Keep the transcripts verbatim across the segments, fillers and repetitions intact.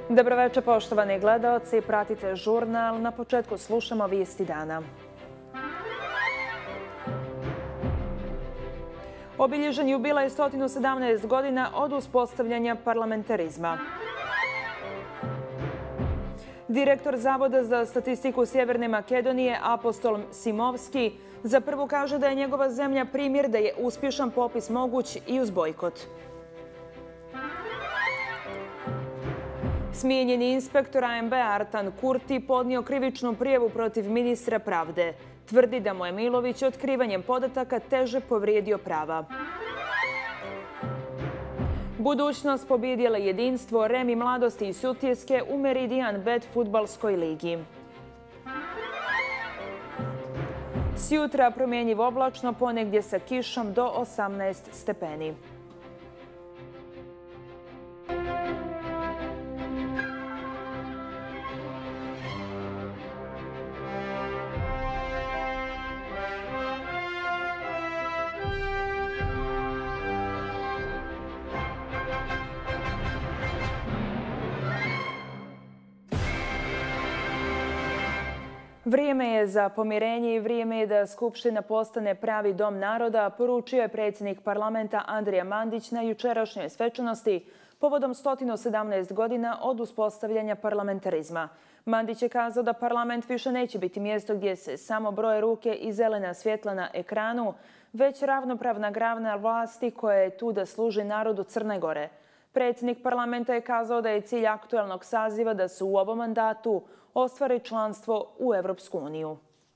Dobroveče, poštovani gledaoci. Pratite žurnal. Na početku slušamo vijesti dana. Obilježen jubilej sto sedamnaest godina od uspostavljanja parlamentarizma. Direktor Zavoda za statistiku Sjeverne Makedonije Apostol Simovski za prvu kaže da je njegova zemlja primjer da je uspješan popis moguć i uz bojkot. Smijenjeni inspektor A M B Artan Kurti podnio krivičnu prijavu protiv ministra pravde. Tvrdi da mu je Milović otkrivanjem podataka teže povrijedio prava. Budućnost pobjedila jedinstvo Remi Mladosti i Sutjeske u Meridian Bet fudbalskoj ligi. Sjutra promjenjivo oblačno, ponegdje sa kišom do osamnaest stepeni. Vrijeme je za pomirenje i vrijeme je da Skupština postane pravi dom naroda, poručio je predsjednik parlamenta Andrija Mandić na jučerašnjoj svečanosti povodom sto sedamnaest godina od uspostavljanja parlamentarizma. Mandić je kazao da parlament više neće biti mjesto gdje se samo broje ruke i zelena svjetla na ekranu, već ravnopravna grana vlasti koja je tu da služi narodu Crne Gore. Predsjednik parlamenta je kazao da je cilj aktualnog saziva da se u ovom mandatu ostvari članstvo u Evropsku uniju.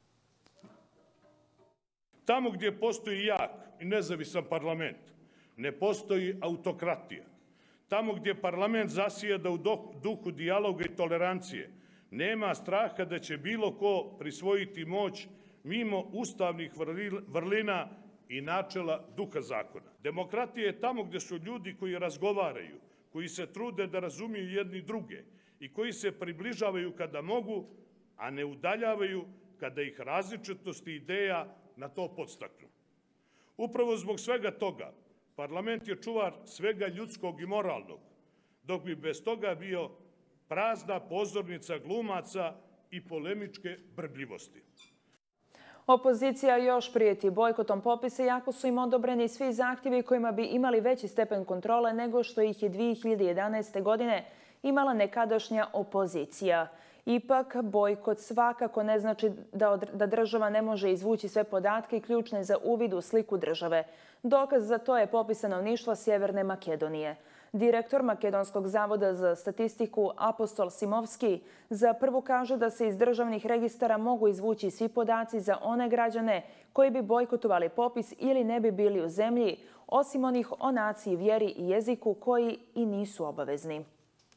Tamo gdje postoji jak i nezavisan parlament, ne postoji autokratija. Tamo gdje parlament zasjeda u duhu dijaloga i tolerancije, nema straha da će bilo ko prisvojiti moć mimo ustavnih vrlina i načela duha zakona. Demokratija je tamo gdje su ljudi koji razgovaraju, koji se trude da razumiju jedni druge i koji se približavaju kada mogu, a ne udaljavaju kada ih različitosti ideja na to podstaknu. Upravo zbog svega toga, parlament je čuvar svega ljudskog i moralnog, dok bi bez toga bio prazna pozornica glumaca i polemičke brbljivosti. Opozicija još prijeti bojkotom popisa, iako su im odobreni svi zahtjevi kojima bi imali veći stepen kontrole nego što ih je dvije hiljade jedanaeste. godine imala nekadašnja opozicija. Ipak, bojkot svakako ne znači da, da država ne može izvući sve podatke ključne za uvid u sliku države. Dokaz za to je popis stanovništva Sjeverne Makedonije. Direktor Makedonskog zavoda za statistiku Apostol Simovski za prvu kaže da se iz državnih registara mogu izvući svi podaci za one građane koji bi bojkotovali popis ili ne bi bili u zemlji, osim onih o naciji, vjeri i jeziku koji i nisu obavezni.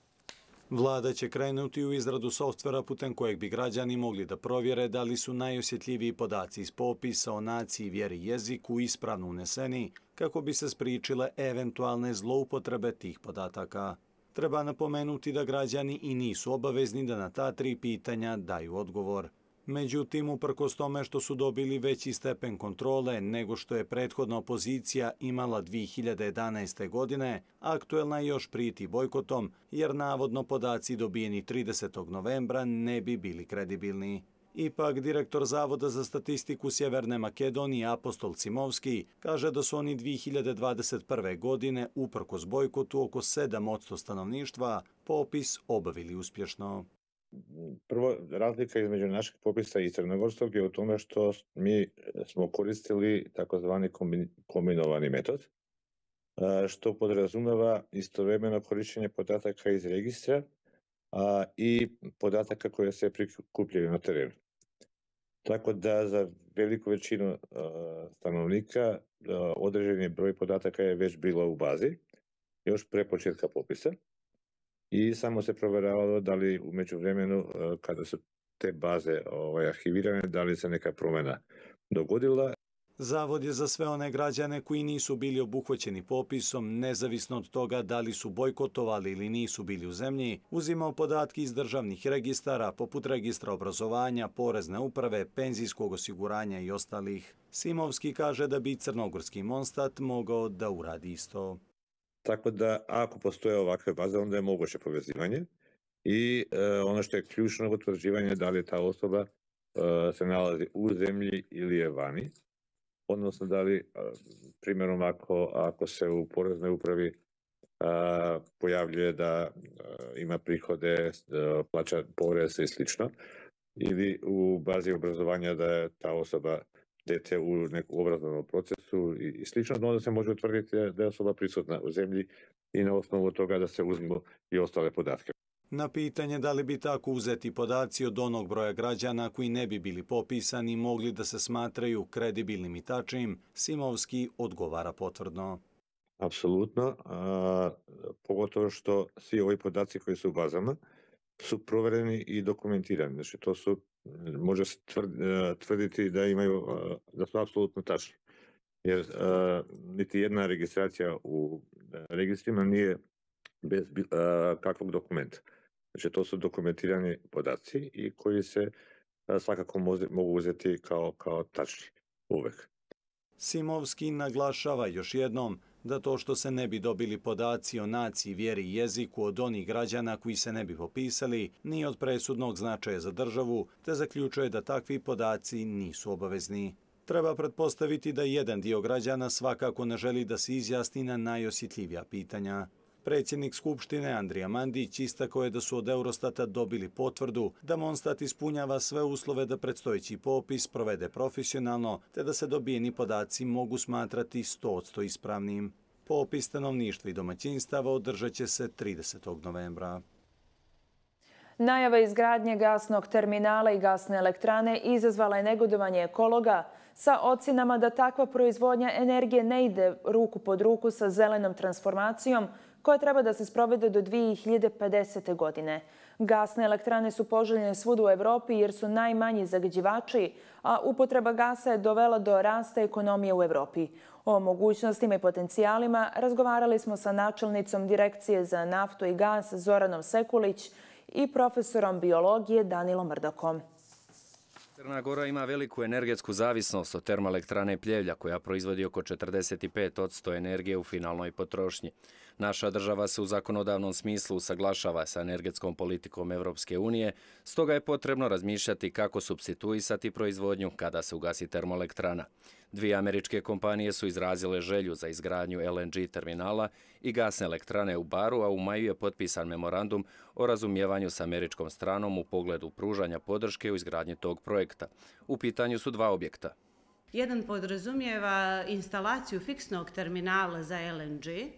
Vlada će krenuti u izradu softvera putem kojeg bi građani mogli da provjere da li su najosjetljiviji podaci iz popisa o naciji, vjeri i jeziku ispravno uneseni kako bi se spriječile eventualne zloupotrebe tih podataka. Treba napomenuti da građani i nisu obavezni da na ta tri pitanja daju odgovor. Međutim, uprkos tome što su dobili veći stepen kontrole nego što je prethodna opozicija imala dvije hiljade jedanaeste. godine, aktuelna je još prijeti bojkotom jer navodno podaci dobijeni tridesetog novembra ne bi bili kredibilni. Ipak, direktor Zavoda za statistiku Sjeverne Makedonije Apostol Simovski kaže da su oni dvije hiljade dvadeset prve. godine uprkos bojkotu oko sedam posto stanovništva popis obavili uspješno. Prvo, razlika između našeg popisa i crnogorskog je u tome što mi smo koristili takozvani kombinovani metod, što podrazumeva istovremeno korištenje podataka iz registra i podataka koje se prikupljaju na terenu. Tako da za veliku većinu stanovnika određeni broj podataka je već bilo u bazi, još pre početka popisa. I samo se provjeravalo da li u međuvremenu, kada su te baze ovaj, arhivirane, da li se neka promjena dogodila. Zavod je za sve one građane koji nisu bili obuhvaćeni popisom, nezavisno od toga da li su bojkotovali ili nisu bili u zemlji, uzimao podatke iz državnih registara, poput registra obrazovanja, porezne uprave, penzijskog osiguranja i ostalih. Simovski kaže da bi crnogorski Monstat mogao da uradi isto. Tako da ako postoje ovakve baze, onda je moguće povezivanje. i ono što je ključno utvrđivanje da li ta osoba se nalazi u zemlji ili je vani, odnosno da li, primjerom ako, ako se u poreznoj upravi a, pojavljuje da a, ima prihode, a, plaća porez i slično, ili u bazi obrazovanja da je ta osoba dete u nekom obrazovnom procesu i, i slično, onda se može utvrditi da je osoba prisutna u zemlji i na osnovu toga da se uzmu i ostale podatke. Na pitanje da li bi tako uzeti podaci od onog broja građana koji ne bi bili popisani mogli da se smatraju kredibilnim i tačnim, Simovski odgovara potvrdno. Apsolutno, a, pogotovo što svi ovi podaci koji su u bazama su provereni i dokumentirani. Znači, to su, može se tvrditi da imaju, da su apsolutno tačni. Jer a, niti jedna registracija u registrima nije bez a, kakvog dokumenta. Znači, to su dokumentirani podaci i koji se a, svakako mogu uzeti kao, kao tačni uvek. Simovski naglašava još jednom da to što se ne bi dobili podaci o naciji, vjeri i jeziku od onih građana koji se ne bi popisali nije od presudnog značaja za državu, te zaključuje da takvi podaci nisu obavezni. Treba pretpostaviti da jedan dio građana svakako ne želi da se izjasni na najosjetljivija pitanja. Predsjednik Skupštine Andrija Mandić istakao je da su od Eurostata dobili potvrdu da Monstat ispunjava sve uslove da predstojeći popis provede profesionalno, te da se dobijeni podaci mogu smatrati sto posto ispravnim. Popis stanovništva i domaćinstava održat će se tridesetog novembra. Najava izgradnje gasnog terminala i gasne elektrane izazvala je negodovanje ekologa sa ocjenama da takva proizvodnja energije ne ide ruku pod ruku sa zelenom transformacijom koja treba da se sprovede do dvije hiljade pedesete. godine. Gasne elektrane su poželjne svud u Evropi jer su najmanji zagađivači, a upotreba gasa je dovela do rasta ekonomije u Evropi. O mogućnostima i potencijalima razgovarali smo sa načelnicom Direkcije za naftu i gas Zoranom Sekulić i profesorom biologije Danilom Mrdakom. Crna Gora ima veliku energetsku zavisnost od termoelektrane Pljevlja, koja proizvodi oko četrdeset pet posto energije u finalnoj potrošnji. Naša država se u zakonodavnom smislu usaglašava sa energetskom politikom Evropske unije, stoga je potrebno razmišljati kako supstituisati proizvodnju kada se ugasi termoelektrana. Dvije američke kompanije su izrazile želju za izgradnju L N G terminala i gasne elektrane u Baru, a u maju je potpisan memorandum o razumijevanju s američkom stranom u pogledu pružanja podrške u izgradnji tog projekta. U pitanju su dva objekta. Jedan podrazumijeva instalaciju fiksnog terminala za L N G,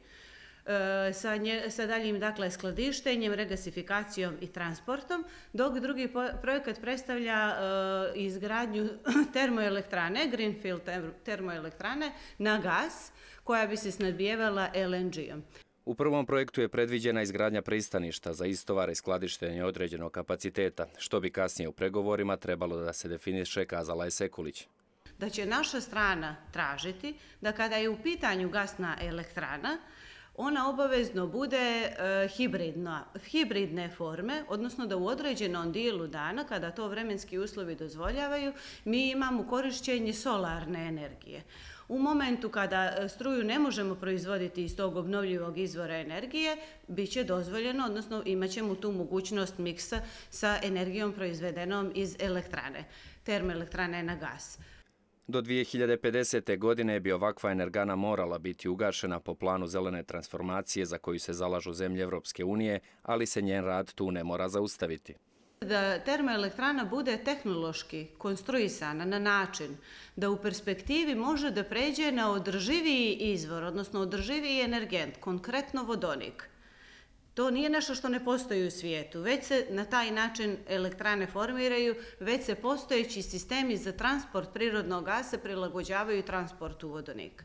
sa, nje, sa daljim dakle, skladištenjem, regasifikacijom i transportom, dok drugi po, projekat predstavlja uh, izgradnju termoelektrane, Greenfield termoelektrane na gas, koja bi se snabdijevala L N G-om. U prvom projektu je predviđena izgradnja pristaništa za istovar i skladištenje određenog kapaciteta, što bi kasnije u pregovorima trebalo da se definiše, kazala je Sekulić. Da će naša strana tražiti da kada je u pitanju gasna elektrana, ona obavezno bude e, hibridna, hibridne forme, odnosno da u određenom dijelu dana, kada to vremenski uslovi dozvoljavaju, mi imamo korišćenje solarne energije. U momentu kada struju ne možemo proizvoditi iz tog obnovljivog izvora energije, bit će dozvoljeno, odnosno imat ćemo tu mogućnost miksa sa energijom proizvedenom iz elektrane, termoelektrane na gas. Do dvije hiljade pedesete. godine bi ovakva energana morala biti ugašena po planu zelene transformacije za koju se zalažu zemlje Evropske unije, ali se njen rad tu ne mora zaustaviti. Da termoelektrana bude tehnološki konstruisana na način da u perspektivi može da pređe na održiviji izvor, odnosno održiviji energent, konkretno vodonik. To nije nešto što ne postoji u svijetu, već se na taj način elektrane formiraju, već se postojeći sistemi za transport prirodnog gasa prilagođavaju transportu vodonika.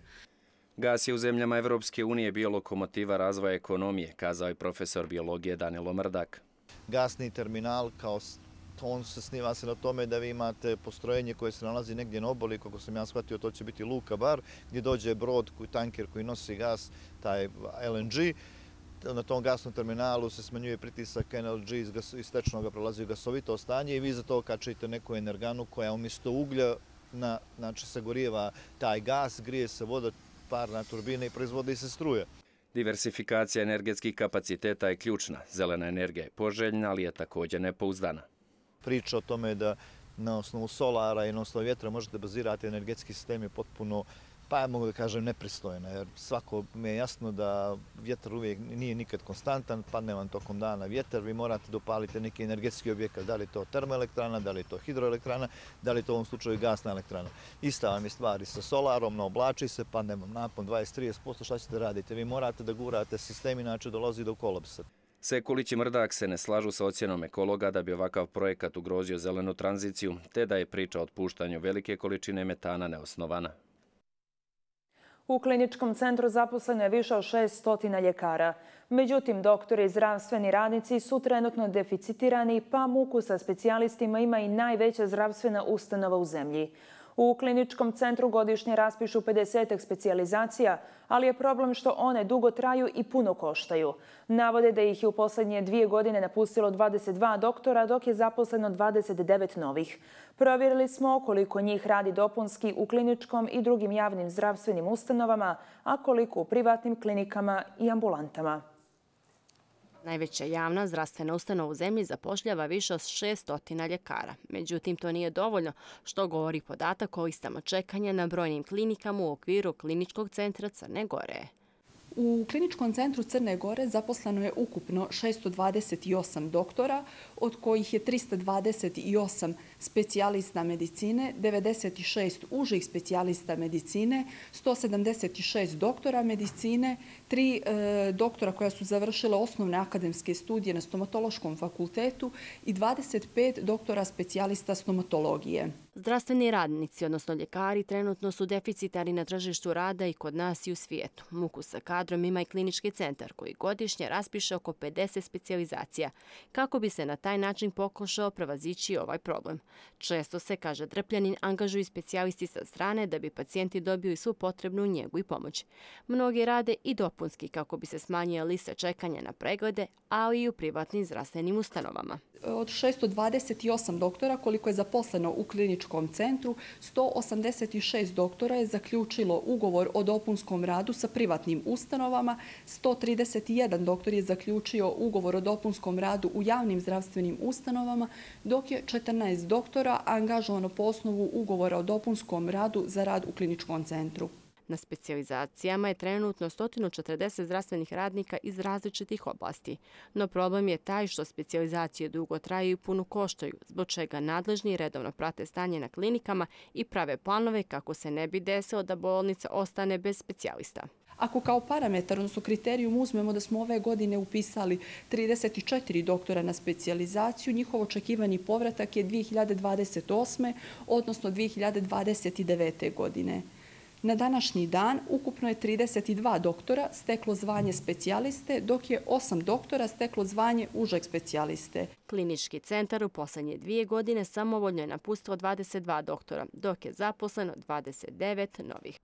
Gas je u zemljama Evropske unije bio lokomotiva razvoja ekonomije, kazao je profesor biologije Danilo Mrdak. Gasni terminal, kao on se sniva se na tome da vi imate postrojenje koje se nalazi negdje na obali, kako sam ja shvatio, to će biti luka Bar, gdje dođe brod, tanker koji nosi gas, taj L N G. Na tom gasnom terminalu se smanjuje pritisak N L G iz, gas, iz tečnog prelazi u gasovito stanje i vi za to kačite neku energanu koja umjesto uglja na, znači, sagorijeva taj gas, grije se voda, parna turbina i proizvodi se struje. Diversifikacija energetskih kapaciteta je ključna. Zelena energija je poželjna, ali je također nepouzdana. Priča o tome da na osnovu solara i na osnovu vjetra možete bazirati energetski sistem je potpuno, pa ja mogu da kažem, nepristojna, jer svako mi je jasno da vjetar uvijek nije nikad konstantan, padne vam tokom dana vjetar, vi morate dopaliti neki energetski objekat, da li je to termoelektrana, da li je to hidroelektrana, da li je to u ovom slučaju gasna elektrana. Ista vam je stvar i sa solarom, naoblači se, padne vam napon dvadeset do trideset posto, šta ćete raditi? Vi morate da gurate sistem, inače dolazi do kolapsa. Sekulić i Mrdak se ne slažu sa ocjenom ekologa da bi ovakav projekat ugrozio zelenu tranziciju, te da je priča o otpuštanju velike količine metana neosnovana. U kliničkom centru zaposleno je više od šesnaest ljekara. Međutim, doktori i zdravstveni radnici su trenutno deficitirani, pa muku sa specijalistima ima i najveća zdravstvena ustanova u zemlji. U kliničkom centru godišnje raspišu pedesetak specijalizacija, ali je problem što one dugo traju i puno koštaju. Navode da ih je u posljednje dvije godine napustilo dvadeset dva doktora, dok je zaposleno dvadeset devet novih. Provjerili smo koliko njih radi dopunski u kliničkom i drugim javnim zdravstvenim ustanovama, a koliko u privatnim klinikama i ambulantama. Najveća javna zdravstvena ustanova u zemlji zapošljava više od šesnaest ljekara. Međutim, to nije dovoljno, što govori podatak o listama čekanja na brojnim klinikama u okviru Kliničkog centra Crne Gore. U Kliničkom centru Crne Gore zaposleno je ukupno šesto dvadeset osam doktora, od kojih je trista dvadeset osam specijalista medicine, devedeset šest užih specijalista medicine, sto sedamdeset šest doktora medicine, tri e, doktora koja su završila osnovne akademske studije na stomatološkom fakultetu i dvadeset pet doktora specijalista stomatologije. Zdravstveni radnici, odnosno ljekari, trenutno su deficitari na tržištu rada i kod nas i u svijetu. Muku sa kadrom ima i klinički centar koji godišnje raspiše oko pedeset specijalizacija kako bi se na taj način pokušao prevazići ovaj problem. Često se, kaže Drpljanin, angažuju specijalisti sa strane da bi pacijenti dobili svu potrebnu njegu i pomoć. Mnogi rade i dopunski kako bi se smanjila lista čekanja na preglede, ali i u privatnim zdravstvenim ustanovama. Od šesto dvadeset osam doktora koliko je zaposleno u kliničkom centru, sto osamdeset šest doktora je zaključilo ugovor o dopunskom radu sa privatnim ustanovama, sto trideset jedan doktor je zaključio ugovor o dopunskom radu u javnim zdravstvenim ustanovama, dok je četrnaest doktora angažovano po osnovu ugovora o dopunskom radu za rad u kliničkom centru. Na specijalizacijama je trenutno sto četrdeset zdravstvenih radnika iz različitih oblasti. No problem je taj što specijalizacije dugo traju i puno koštaju, zbog čega nadležni redovno prate stanje na klinikama i prave planove kako se ne bi desilo da bolnica ostane bez specijalista. Ako kao parametar, odnosno kriterijum, uzmemo da smo ove godine upisali trideset četiri doktora na specijalizaciju, njihov očekivani povratak je dvije hiljade dvadeset osme odnosno dvije hiljade dvadeset devete godine. Na današnji dan ukupno je trideset dva doktora steklo zvanje specijaliste, dok je osam doktora steklo zvanje užeg specijaliste. Klinički centar u posljednje dvije godine samovoljno je napustilo dvadeset dva doktora, dok je zaposleno dvadeset devet novih.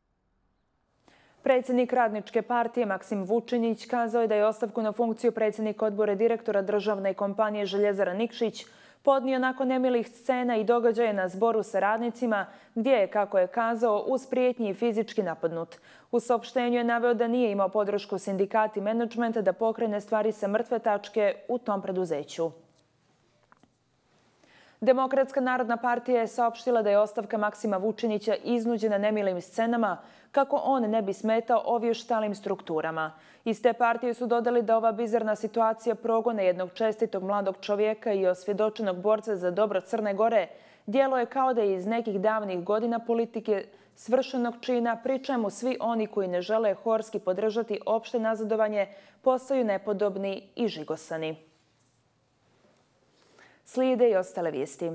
Predsjednik Radničke partije Maksim Vučinić kazao je da je ostavku na funkciju predsjednika odbora direktora državne kompanije Željezara Nikšić podnio nakon nemilih scena i događaja na zboru sa radnicima, gdje je, kako je kazao, uz prijetnji i fizički napadnut. U saopštenju je naveo da nije imao podršku sindikata i menadžmenta da pokrene stvari sa mrtve tačke u tom preduzeću. Demokratska narodna partija je saopštila da je ostavka Maksima Vučinića iznuđena nemilim scenama kako on ne bi smetao ovještalim strukturama. Iz te partije su dodali da ova bizarna situacija progona jednog čestitog mladog čovjeka i osvjedočenog borca za dobro Crne Gore djeluje kao da je iz nekih davnih godina politike svršenog čina, pri čemu svi oni koji ne žele horski podržati opšte nazadovanje postaju nepodobni i žigosani. Slijede i ostale vijesti.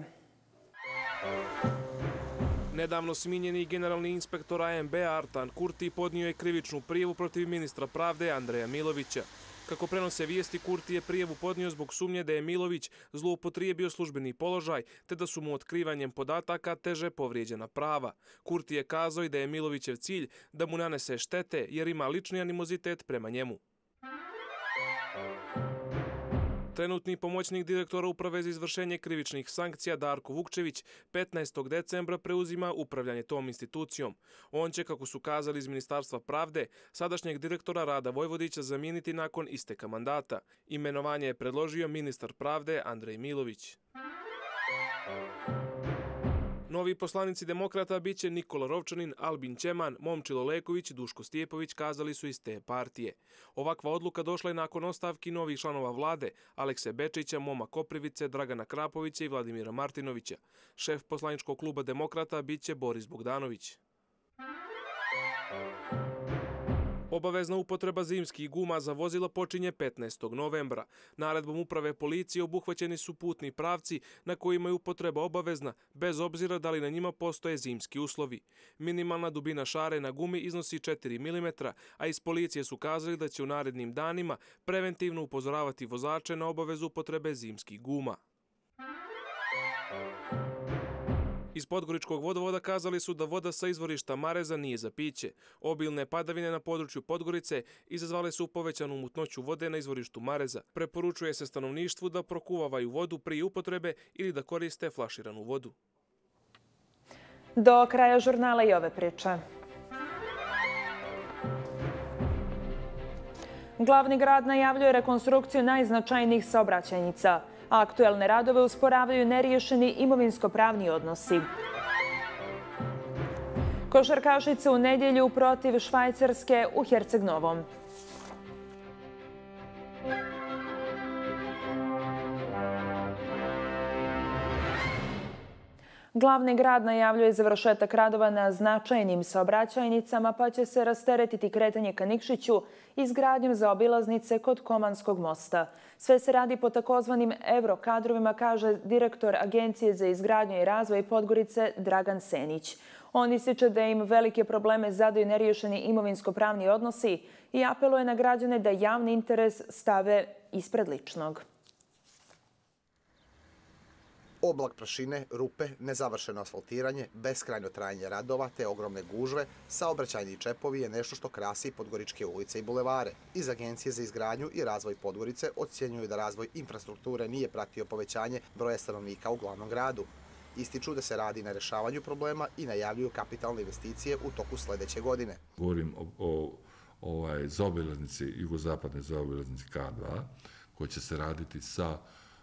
Nedavno sminjeni generalni inspektor A M B Artan Kurti podnio je krivičnu prijavu protiv ministra pravde Andreja Milovića. Kako prenose vijesti, Kurti je prijavu podnio zbog sumnje da je Milović zloupotrijebio službeni položaj, te da su mu otkrivanjem podataka teže povrijeđena prava. Kurti je kazao i da je Milovićev cilj da mu nanese štete jer ima lični animozitet prema njemu. Trenutni pomoćnik direktora Uprave za izvršenje krivičnih sankcija Darko Vukčević petnaestog decembra preuzima upravljanje tom institucijom. On će, kako su kazali iz Ministarstva pravde, sadašnjeg direktora Rada Vojvodića zamijeniti nakon isteka mandata. Imenovanje je predložio ministar pravde Andrej Milović. Novi poslanici demokrata biće Nikola Rovčanin, Albin Ćeman, Momčilo Leković i Duško Stjepović, kazali su iz te partije. Ovakva odluka došla je nakon ostavki novih članova vlade Alekse Bečića, Moma Koprivice, Dragana Krapovića i Vladimira Martinovića. Šef poslaničkog kluba demokrata biće Boris Bogdanović. Obavezna upotreba zimskih guma za vozila počinje petnaestog novembra. Naredbom uprave policije obuhvaćeni su putni pravci na kojima je upotreba obavezna, bez obzira da li na njima postoje zimski uslovi. Minimalna dubina šare na gumi iznosi četiri milimetra, a iz policije su kazali da će u narednim danima preventivno upozoravati vozače na obavezu upotrebe zimskih guma. Iz Podgoričkog vodovoda kazali su da voda sa izvorišta Mareza nije za piće. Obilne padavine na području Podgorice izazvale su povećanu mutnoću vode na izvorištu Mareza. Preporučuje se stanovništvu da prokuvavaju vodu prije upotrebe ili da koriste flaširanu vodu. Do kraja žurnala i ove priče. Glavni grad najavljuje rekonstrukciju najznačajnijih saobraćajnica. Aktuelne radove usporavaju neriješeni imovinsko-pravni odnosi. Košarkašice u nedjelju protiv Švajcarske u Herceg-Novom. Glavni grad najavljuje završetak radova na značajnim saobraćajnicama, pa će se rasteretiti kretanje ka Nikšiću izgradnjom zaobilaznice kod Komanskog mosta. Sve se radi po takozvanim evrokadrovima, kaže direktor Agencije za izgradnju i razvoj Podgorice Dragan Senić. On ističe da im velike probleme zadaju neriješeni imovinsko-pravni odnosi i apeluje na građane da javni interes stave ispred ličnog. Oblak prašine, rupe, nezavršeno asfaltiranje, beskrajno trajanje radova te ogromne gužve, saobraćajni čepovi je nešto što krasi Podgoričke ulice i bulevare. Iz Agencije za izgradnju i razvoj Podgorice ocjenjuju da razvoj infrastrukture nije pratio povećanje broja stanovnika u glavnom gradu. Ističu da se radi na rešavanju problema i najavljuju kapitalne investicije u toku sljedeće godine. Govorim o, o ovaj, zaobilaznici, jugozapadne zaobilaznici K dva, koja će se raditi sa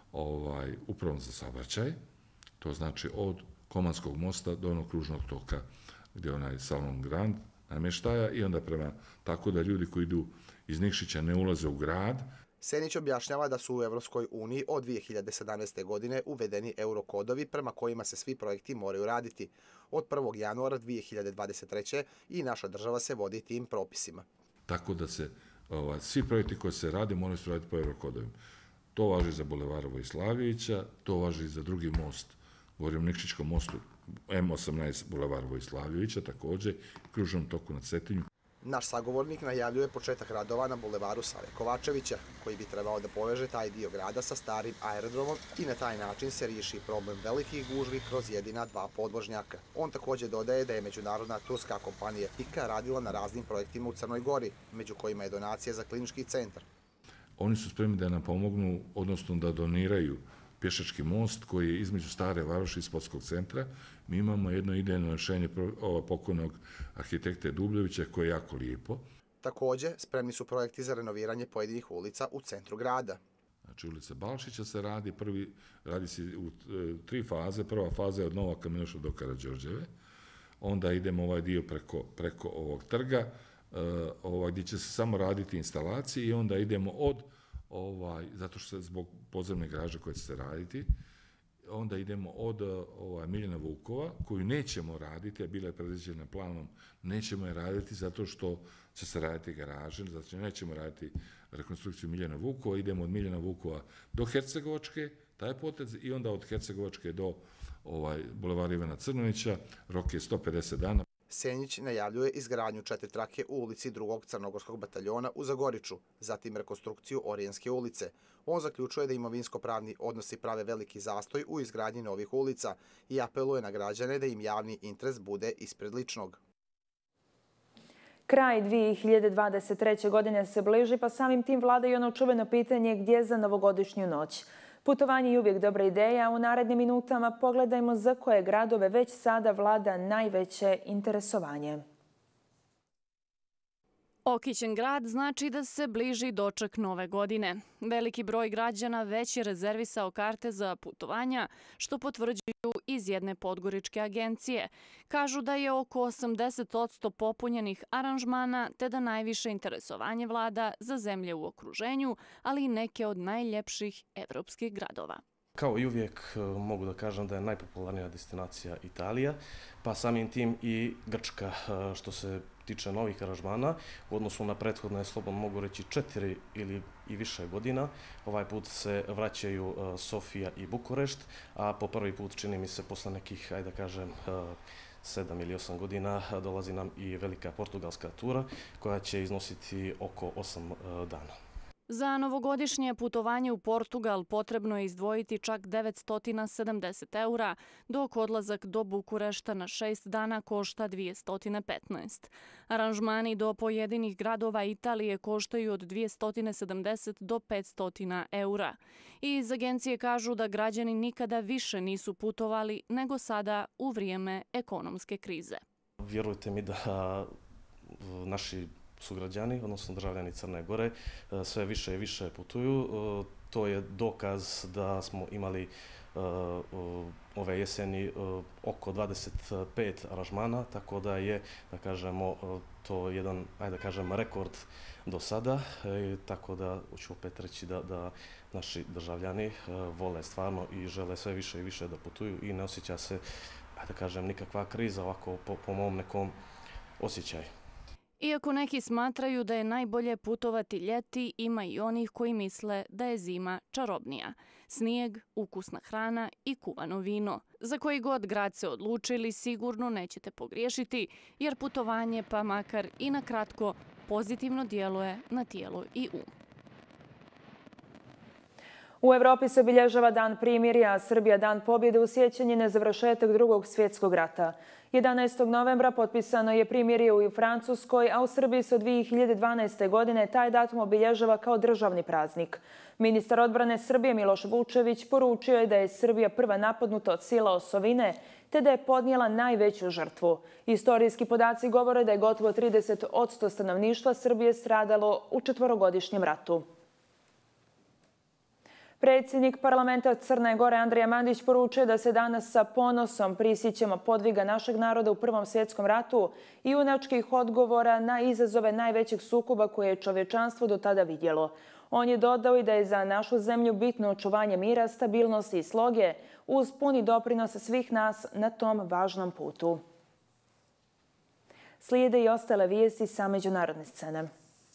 ovaj, upravom za saobraćaj, to znači od Komanskog mosta do onog kružnog toka gdje je onaj Salon Grand namještaja i onda prema tako da ljudi koji idu iz Nikšića ne ulaze u grad. Senić objašnjava da su u Evropskoj uniji od dvije hiljade sedamnaeste. godine uvedeni eurokodovi prema kojima se svi projekti moraju raditi. Od prvog januara dvije hiljade dvadeset treće. i naša država se vodi tim propisima. Tako da se ovaj, svi projekti koji se rade moraju se raditi po eurokodovima. To važi za Bulevar Vojislavića, to važi za drugi most, govorim o Nikšićkom mostu, M osamnaest Bulevar Vojislavića, također, kružnom toku na Cetinju. Naš sagovornik najavljuje početak radova na Bulevaru Save Kovačevića, koji bi trebao da poveže taj dio grada sa starim aerodromom i na taj način se riješi problem velikih gužvi kroz jedina dva podvožnjaka. On također dodaje da je međunarodna turska kompanija I K A radila na raznim projektima u Crnoj Gori, među kojima je donacija za klinički centar. Oni su spremni da nam pomognu, odnosno da doniraju pješački most koji je između Stare Varoši i sportskog centra. Mi imamo jedno idejno rješenje pokojnog arhitekte Dubljevića koje je jako lijepo. Također, spremni su projekti za renoviranje pojedinih ulica u centru grada. Znači, ulica Balšića se radi, prvi, radi se u tri faze. Prva faza je od Novaka Miloša do Karađorđeve. Onda idemo ovaj dio preko, preko ovog trga, ovaj, gdje će se samo raditi instalacije i onda idemo od, ovaj, zato što se zbog podzemne garaže koje će se raditi, onda idemo od ovaj, Miljana Vukova, koju nećemo raditi, a bila je predviđena planom, nećemo je raditi zato što će se raditi garaže, znači nećemo raditi rekonstrukciju Miljana Vukova, idemo od Miljana Vukova do Hercegovačke, taj potez, i onda od Hercegovačke do ovaj, Bulevara Ivana Crnovića, rok je sto pedeset dana. Senić najavljuje izgradnju četiri trake u ulici drugog crnogorskog bataljona u Zagoriču, zatim rekonstrukciju Orijenske ulice. On zaključuje da imovinsko-pravni odnosi prave veliki zastoj u izgradnji novih ulica i apeluje na građane da im javni interes bude ispred ličnog. Kraj dvije hiljade dvadeset treće. godine se bliži, pa samim tim vlada i ono čuveno pitanje gdje za novogodišnju noć. Putovanje je uvijek dobra ideja, a u narednim minutama pogledajmo za koje gradove već sada vlada najveće interesovanje. Okićen grad znači da se bliži doček nove godine. Veliki broj građana već je rezervisao karte za putovanja, što potvrđuju iz jedne podgoričke agencije. Kažu da je oko osamdeset posto popunjenih aranžmana, te da najviše interesovanje vlada za zemlje u okruženju, ali i neke od najljepših evropskih gradova. Kao i uvijek mogu da kažem da je najpopularnija destinacija Italija, pa samim tim i Grčka. Što se tiče novih aranžmana, u odnosu na prethodne, slobodno mogu reći četiri ili i više godina. Ovaj put se vraćaju Sofija i Bukurešt, a po prvi put, čini mi se, posle nekih, ajde da kažem, sedam ili osam godina dolazi nam i velika portugalska tura koja će iznositi oko osam dana. Za novogodišnje putovanje u Portugal potrebno je izdvojiti čak devetsto sedamdeset eura, dok odlazak do Bukurešta na šest dana košta dvjesto petnaest. Aranžmani do pojedinih gradova Italije koštaju od dvjesto sedamdeset do petsto eura. I iz agencije kažu da građani nikada više nisu putovali nego sada u vrijeme ekonomske krize. Vjerujte mi da naši sugrađani, odnosno državljani Crne Gore, sve više i više putuju. To je dokaz da smo imali ove jeseni oko dvadeset pet aranžmana, tako da je, da kažemo, to jedan, ajde da kažem, rekord do sada. Tako da ću opet reći da, da naši državljani vole stvarno i žele sve više i više da putuju i ne osjeća se, ajde da kažem, nikakva kriza ovako po, po mom nekom osjećaju. Iako neki smatraju da je najbolje putovati ljeti, ima i onih koji misle da je zima čarobnija. Snijeg, ukusna hrana i kuvano vino. Za koji god grad se odlučili, sigurno nećete pogriješiti, jer putovanje, pa makar i na kratko, pozitivno djeluje na tijelo i um. U Evropi se obilježava Dan primirja, a Srbija Dan pobjede u sjećanje na završetak drugog svjetskog rata. jedanaestog novembra potpisano je primirje u Francuskoj, a u Srbiji se od dvije hiljade dvanaeste. godine taj datum obilježava kao državni praznik. Ministar odbrane Srbije Miloš Vučević poručio je da je Srbija prva napadnuta od sila osovine, te da je podnijela najveću žrtvu. Istorijski podaci govore da je gotovo trideset posto stanovništva Srbije stradalo u četvorogodišnjem ratu. Predsjednik parlamenta Crne Gore Andrija Mandić poručuje da se danas sa ponosom prisjećamo podviga našeg naroda u Prvom svjetskom ratu i junačkih odgovora na izazove najvećeg sukoba koje je čovječanstvo do tada vidjelo. On je dodao i da je za našu zemlju bitno očuvanje mira, stabilnosti i sloge uz puni doprinos svih nas na tom važnom putu. Slijede i ostale vijesti sa međunarodne scene.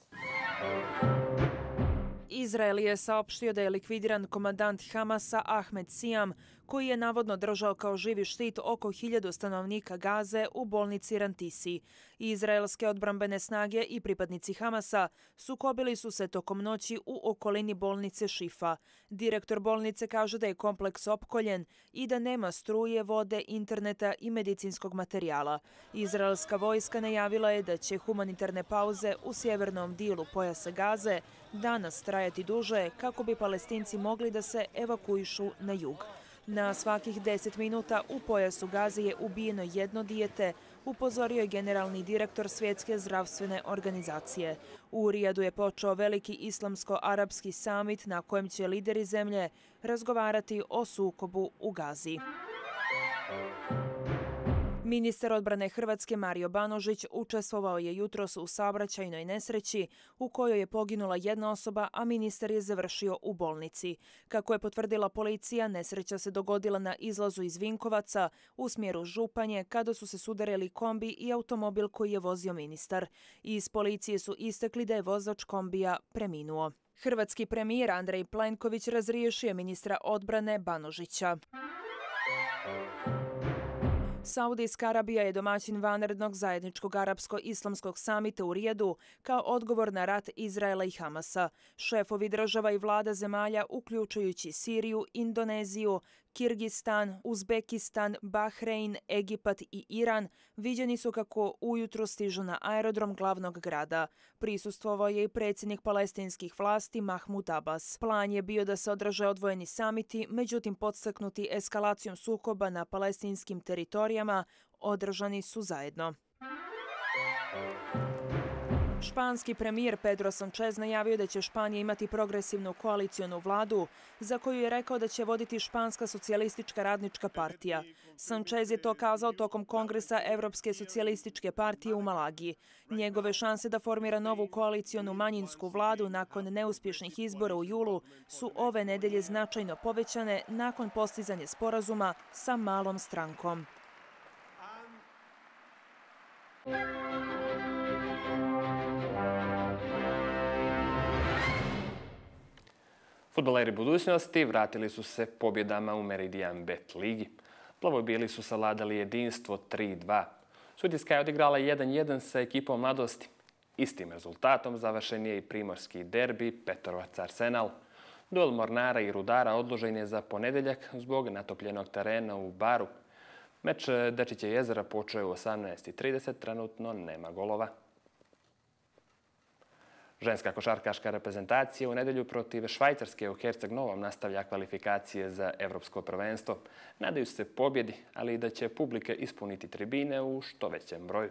Izrael je saopštio da je likvidiran komandant Hamasa Ahmed Sijam, koji je navodno držao kao živi štit oko hiljadu stanovnika Gaze u bolnici Rantisi. Izraelske odbrambene snage i pripadnici Hamasa sukobili su se tokom noći u okolini bolnice Šifa. Direktor bolnice kaže da je kompleks opkoljen i da nema struje, vode, interneta i medicinskog materijala. Izraelska vojska najavila je da će humanitarne pauze u sjevernom dijelu pojasa Gaze danas trajati duže kako bi Palestinci mogli da se evakuišu na jug. Na svakih deset minuta u pojasu Gaze je ubijeno jedno dijete, upozorio je generalni direktor Svjetske zdravstvene organizacije. U Rijadu je počeo veliki islamsko-arapski samit na kojem će lideri zemlje razgovarati o sukobu u Gazi. Ministar odbrane Hrvatske Mario Banožić učestvovao je jutros u saobraćajnoj nesreći u kojoj je poginula jedna osoba, a ministar je završio u bolnici. Kako je potvrdila policija, nesreća se dogodila na izlazu iz Vinkovaca u smjeru Županje kada su se sudarili kombi i automobil koji je vozio ministar. Iz policije su istakli da je vozač kombija preminuo. Hrvatski premijer Andrej Plenković razriješio ministra odbrane Banožića. Saudijska Arabija je domaćin vanrednog zajedničkog arapsko-islamskog samita u Rijadu kao odgovor na rat Izraela i Hamasa. Šefovi država i vlada zemalja, uključujući Siriju, Indoneziju, Kirgistan, Uzbekistan, Bahrein, Egipat i Iran viđeni su kako ujutro stižu na aerodrom glavnog grada. Prisustvovao je i predsjednik palestinskih vlasti Mahmud Abbas. Plan je bio da se održe odvojeni samiti, međutim podstaknuti eskalacijom sukoba na palestinskim teritorijama, održani su zajedno. Španski premijer Pedro Sanchez najavio da će Španija imati progresivnu koalicijonu vladu, za koju je rekao da će voditi Španska socijalistička radnička partija. Sanchez je to kazao tokom kongresa Evropske socijalističke partije u Malagi. Njegove šanse da formira novu koalicijonu manjinsku vladu nakon neuspješnih izbora u julu su ove nedelje značajno povećane nakon postizanja sporazuma sa malom strankom. Fudbaleri budućnosti vratili su se pobjedama u Meridian Bet ligi. Plavobijeli su savladali jedinstvo tri dva. Sutjeska je odigrala jedan jedan sa ekipom Mladosti. Istim rezultatom završen je i primorski derbi Petrovac Arsenal. Duel Mornara i Rudara odložen je za ponedeljak zbog natopljenog terena u Baru. Meč Dečiće jezera počeo je u osamnaest i trideset, trenutno nema golova. Ženska košarkaška reprezentacija u nedelju protiv Švajcarske u Herceg Novom nastavlja kvalifikacije za evropsko prvenstvo. Nadaju se pobjedi, ali i da će publike ispuniti tribine u što većem broju.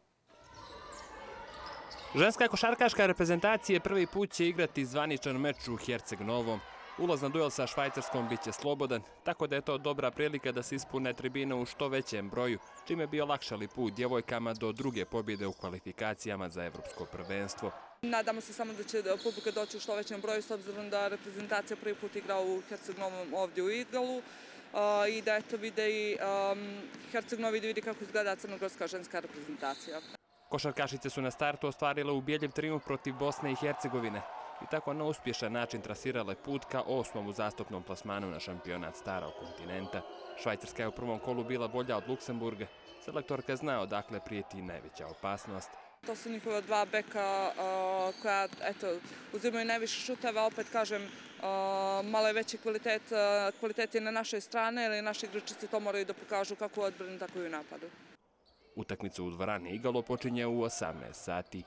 Ženska košarkaška reprezentacija prvi put će igrati zvaničan meč u Herceg Novom. Ulaz na duel sa Švajcarskom bit će slobodan, tako da je to dobra prilika da se ispune tribine u što većem broju, čime bi olakšali put djevojkama do druge pobjede u kvalifikacijama za evropsko prvenstvo. Nadamo se samo da će publika doći u što većem broju, s obzirom da reprezentacija prvi put igra u Herceg Novom ovdje u Igalu i da eto vide i Herceg Novi da vidi kako izgleda crnogorska ženska reprezentacija. Košarkašice su na startu ostvarile ubjedljiv trijumf protiv Bosne i Hercegovine i tako na uspješan način trasirale put ka osmom uzastopnom plasmanu na šampionat starog kontinenta. Švajcarska je u prvom kolu bila bolja od Luksemburga. Selektorka zna odakle prijeti najveća opasnost. To su njihova dva beka koja uzimaju najviše šuteva, opet kažem, malo je veći kvalitet, kvalitet je na našoj strane, ali naši igračice to moraju da pokažu kako u odbrani, tako i u napadu. Utakmica u dvorani Igalo počinje u osamnaest sati.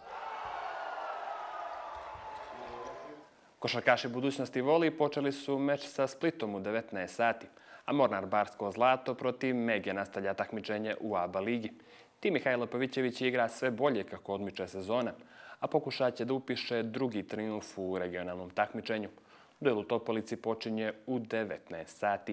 Košarkaši budućnosti voli počeli su meč sa Splitom u devetnaest sati, a Mornar Barsko Zlato protiv Mege nastavlja takmičenje u A B A ligi. Tim Mihajlo Pavićević igra sve bolje kako odmiče sezona, a pokušat će da upiše drugi trijumf u regionalnom takmičenju. Duel u Topolici počinje u devetnaest sati.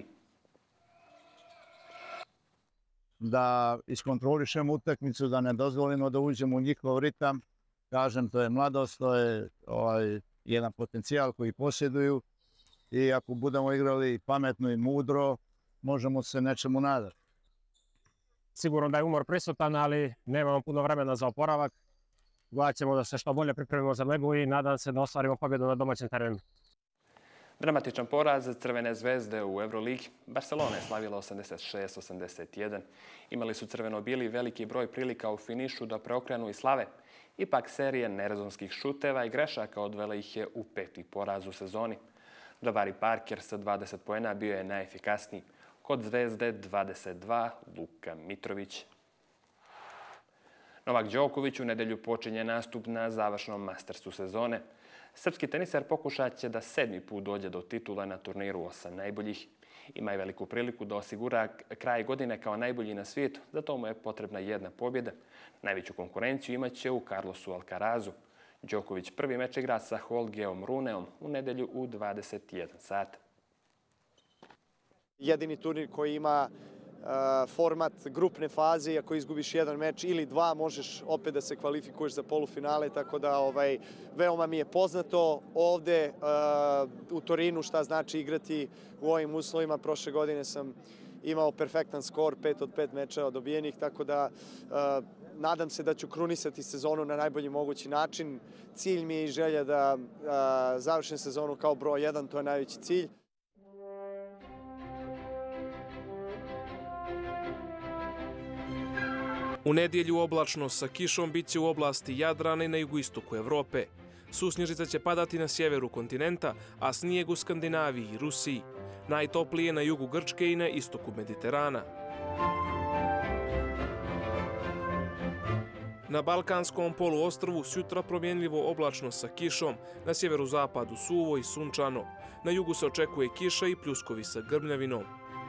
Da iskontrolišemo utakmicu, da ne dozvolimo da uđemo u njihov ritam. Kažem, to je mladost, to je ovaj, jedan potencijal koji posjeduju i ako budemo igrali pametno i mudro, možemo se nečemu nadati. Sigurno da je umor prisutan, ali nemamo puno vremena za oporavak. Gledat ćemo da se što bolje pripremimo za Megu i nadam se da ostvarimo pobjedu na domaćem terenu. Dramatičan poraz Crvene zvezde u Euroligi. Barcelona je slavila osamdeset šest osamdeset jedan. Imali su crveno-bili veliki broj prilika u finišu da preokrenu i slave. Ipak serije nerezonskih šuteva i grešaka odvela ih je u peti poraz u sezoni. Jabari Parker sa dvadeset poena bio je najefikasniji. Kod Zvezde dvadeset dva, Luka Mitrović. Novak Đoković u nedelju počinje nastup na završnom Mastersu sezone. Srpski tenisar pokušat će da sedmi put dođe do titula na turniru osam najboljih. Ima i veliku priliku da osigura kraj godine kao najbolji na svijetu, zato mu je potrebna jedna pobjeda. Najveću konkurenciju imaće u Carlosu Alcarazu. Đoković prvi meč igra sa Holgeom Runeom u nedelju u dvadeset jedan sat. Jedini turnir koji ima format grupne faze i ako izgubiš jedan meč ili dva možeš opet da se kvalifikuješ za polufinale, tako da ovaj, veoma mi je poznato ovde u Torinu šta znači igrati u ovim uslovima. Prošle godine sam imao perfektan skor, pet od pet mečeva dobijenih, tako da nadam se da ću krunisati sezonu na najbolji mogući način. Cilj mi je i želja da završim sezonu kao broj jedan, to je najveći cilj. U nedjelju oblačno sa kišom bit će u oblasti Jadrana i na jugoistoku Evrope. Susnježica će padati na sjeveru kontinenta, a snijeg u Skandinaviji i Rusiji. Najtoplije na jugu Grčke i na istoku Mediterana. Na Balkanskom poluostrvu sjutra promjenljivo oblačno sa kišom, na sjeverozapadu suvo i sunčano. Na jugu se očekuje kiša i pljuskovi sa grmljavinom.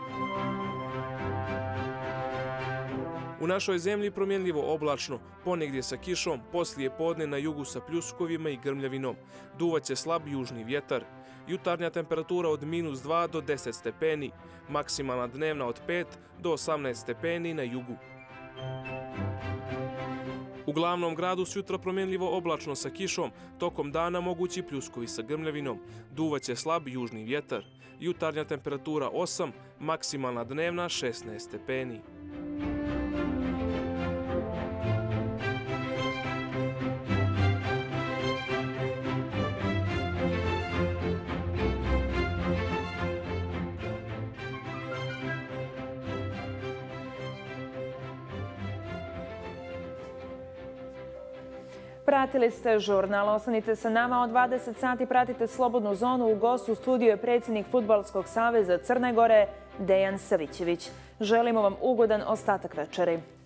U našoj zemlji promjenljivo oblačno, ponegdje sa kišom, poslije podne na jugu sa pljuskovima i grmljavinom. Duvaće slab južni vjetar. Jutarnja temperatura od minus dva do deset stepeni, maksimalna dnevna od pet do osamnaest stepeni na jugu. U glavnom gradu sjutra promjenljivo oblačno sa kišom, tokom dana mogući pljuskovi sa grmljavinom. Duvaće slab južni vjetar. Jutarnja temperatura osam, maksimalna dnevna šesnaest stepeni. Pratili ste žurnal. Ostanite sa nama od dvadeset sati. Pratite Slobodnu zonu. U gostu u studiju je predsjednik Fudbalskog saveza Crne Gore Dejan Savićević. Želimo vam ugodan ostatak večeri.